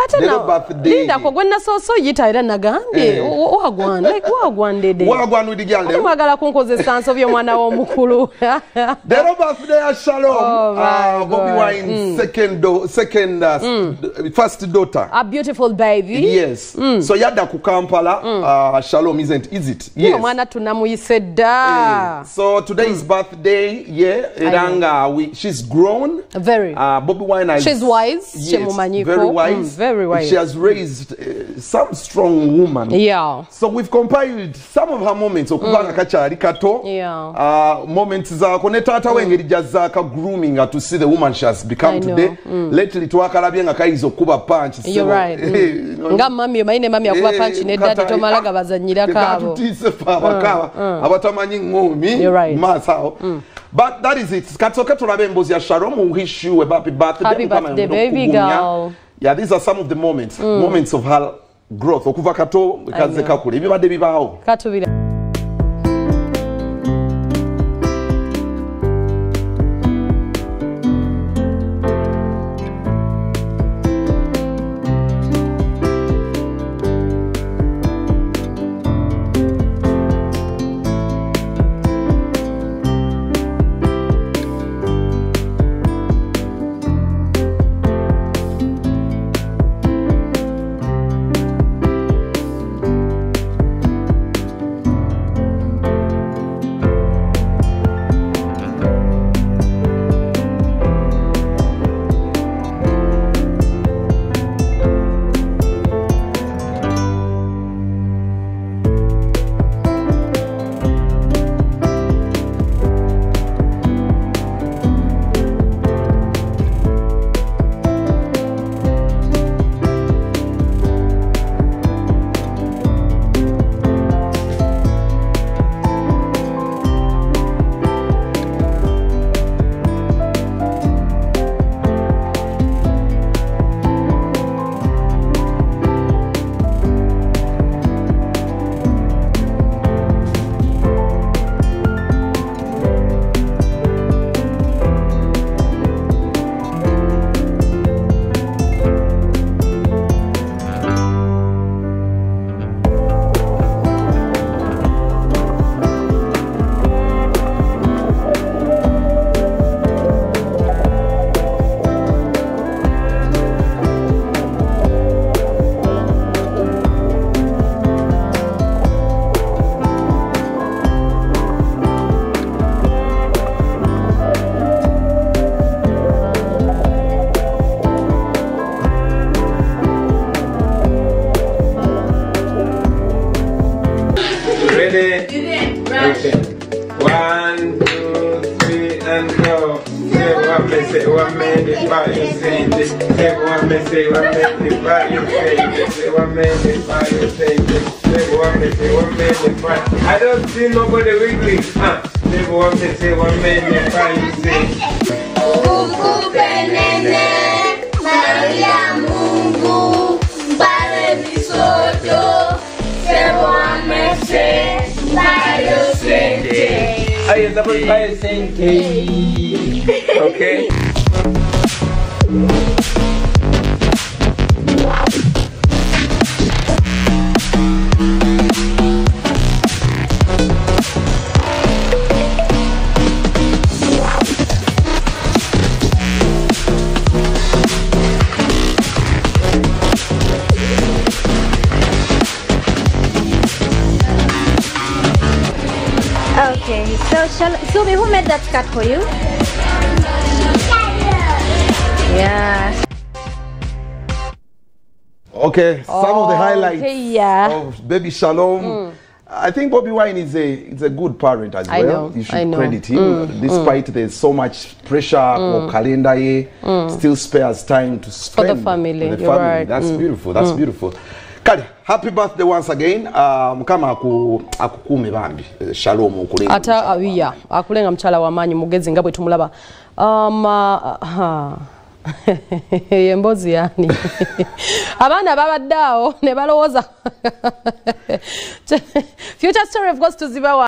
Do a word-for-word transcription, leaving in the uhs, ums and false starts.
Leero birthday. Linda ko gwenna soso yita era nagambye. Wagwan like wagwan dede. Wagwan with the girl. Ate mwagala kunkozesa nsobye mwana w'omukulu. Leero birthday ya Shalom. Uh, Bobby Wine mm. second do, second uh, mm. first daughter. A beautiful baby. Yes. Mm. So yada ku Kampala. Mm. Uh, Shalom isn't is it? Yes. Mwana tunamuyise da. Uh, so today is mm. birthday. Yeah. Eranga we she's grown. Very. Uh, Bobby Wine has, she's wise. Yes, very wise. Mm, very wise. She has raised uh, some strong woman. Yeah. So we've compiled some of her moments. Okubanga kachari kato. Yeah. Uh, moments za kone tata mm. wengeri jazaka grooming her to see the woman she has become today. Mm. Lately twakalabye nga kaizo kuba punch. You're right. Mm. Nga mami maine mami akuba punch ne dadi tomalaga bazanyira kabo. Katutise fa bakawa. Abatamanyi ngomi. You're right. Masao. Mm. But that is it. Katsoka tulabe mbozi ya Shalom who wish you a happy birthday. Happy birthday, baby girl. Yeah, these are some of the moments. Mm. Moments of her growth. Okuva kato kaze kakule. Ebibadde bibaawo. Katubira. One, two, three, and go. Say what me say, what made it by you say this. Say what me say, what made it by you say this. Say what made it by you say this. Say what me say, what made it by. I don't see nobody wiggling. Huh? Say what me say, what made it by you say. Mungu penene, Maria Mungu, Bale bisoto. Say what me say, by you say this. I am double by saying okay. Okay, so shall Sumi, who made that skirt for you? Yeah. Okay, some oh, of the highlights okay, yeah. of baby Shalom. Mm. I think Bobby Wine is a is a good parent as I well. Know, you should I know. credit him. Mm, Despite mm. there's so much pressure or mm. calendar, mm. still spares time to spend for the family. with the You're family. right. That's mm. beautiful. That's mm. beautiful. Kali, happy birthday once again. Um, kama aku akukume bambi Shalom okulenga. Ata awiya akulenga mchala wa manyi mugezi ngabwe tumulaba. Um uh, Yembozi yani. Abana babaddawo ne balowooza. Future story of course to Zibawa.